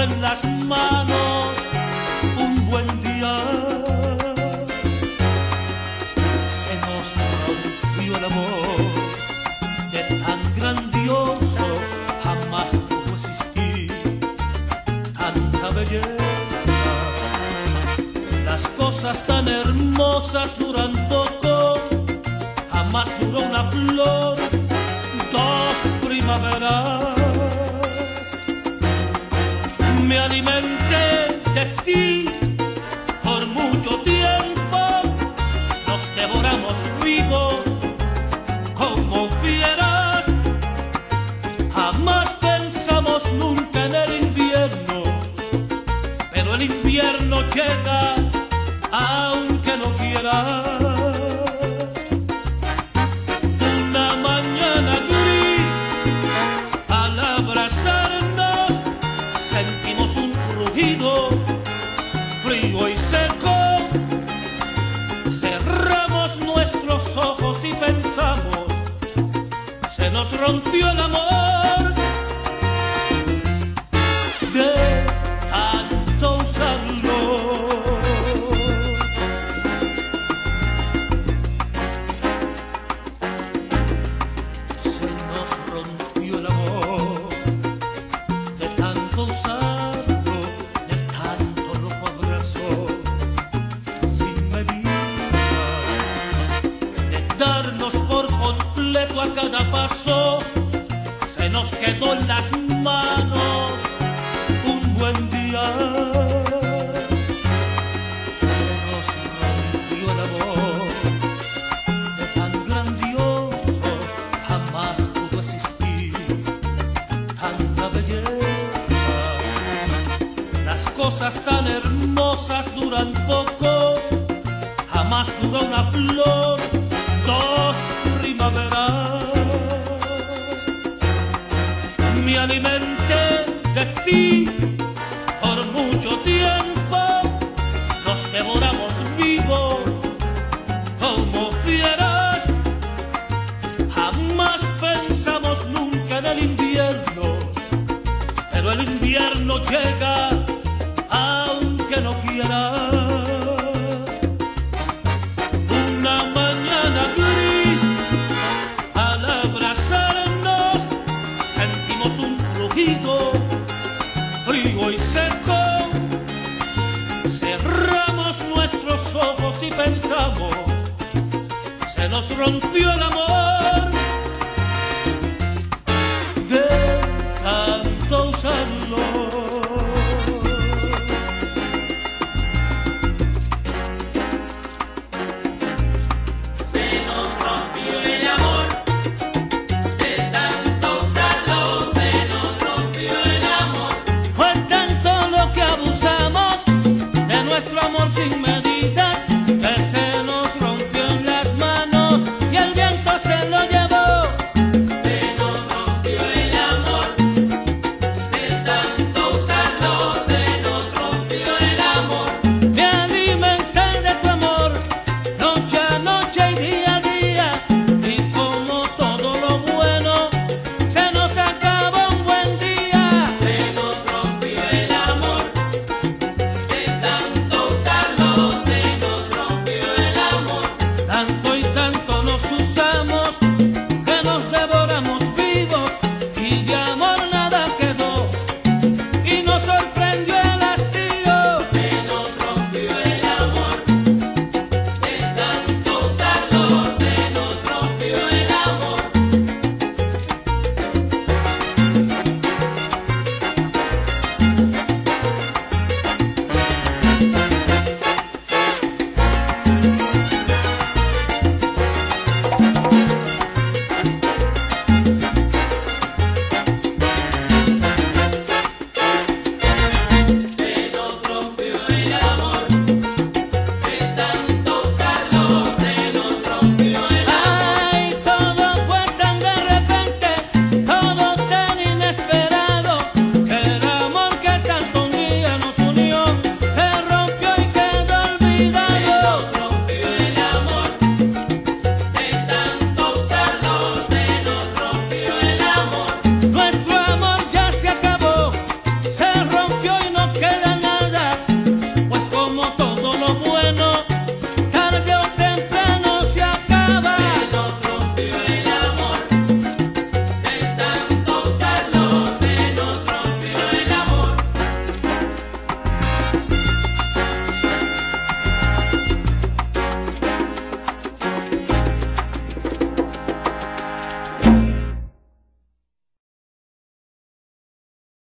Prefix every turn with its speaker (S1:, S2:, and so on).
S1: en las manos un buen día. Se nos rompió el amor, de tan grandioso jamás pudo existir tanta belleza. Las cosas tan hermosas duran poco, jamás duró una flor, dos primaveras. Me alimenté de ti por mucho tiempo, nos devoramos vivos como fieras. Jamás pensamos nunca en el invierno, pero el invierno llega aunque no quiera. Una mañana gris, al abrazarnos, sentimos un crujido frío y seco. Cerramos nuestros ojos y pensamos, se nos rompió el amor de tanto usarlo. Se nos rompió el amor de tanto usarlo, de tanto rojo abrazo sin medida, de darnos por completo a cada paso. Se nos quedó en las manos un buen día. Se nos rompió el amor, de tan grandioso jamás pudo existir tanta belleza. Las cosas tan hermosas duran poco, jamás duró una flor, dos primaveras. Me alimenté de ti por mucho tiempo, nos devoramos vivos como fieras. Jamás pensamos nunca en el invierno, pero el invierno llega aunque no quiera. Una mañana gris, al abrazarnos, sentimos un crujido frío y seco. Cerramos nuestros ojos y pensamos, se nos rompió el amor de tanto usarlo.